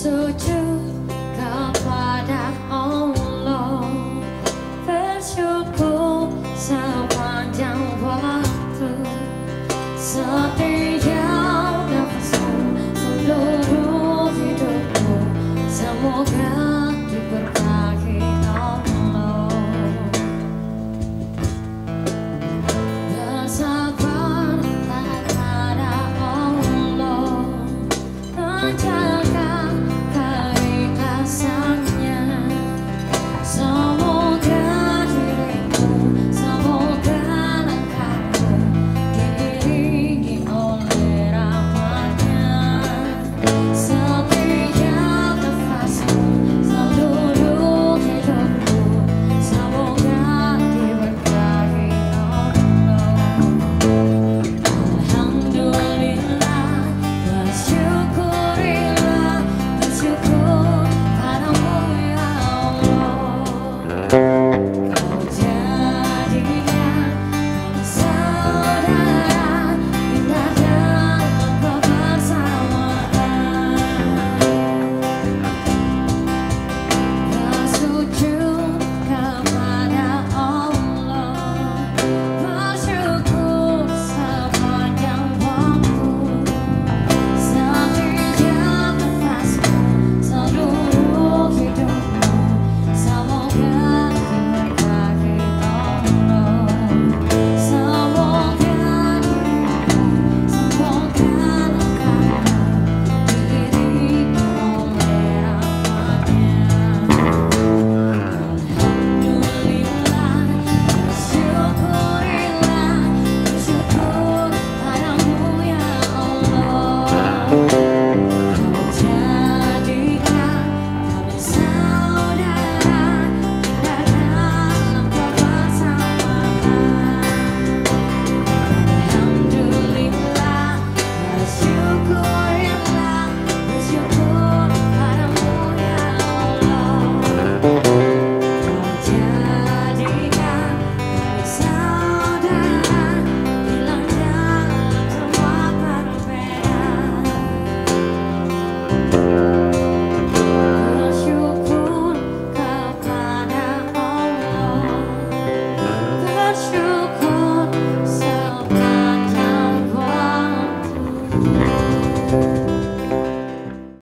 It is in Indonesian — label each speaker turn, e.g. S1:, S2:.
S1: sujud kepada Allah, bersyukur sepanjang waktu, setiap nafasku, seluruh hidupku, semoga diberkahi Allah. Bersabar kepada Allah, menjaga keikhlasannya. Semoga dirimu, semoga langkahmu diiringi oleh rahmatnya. Setiap nafasku, seluruh hidupku, semoga diberkahi Allah. Alhamdulillah, bersyukur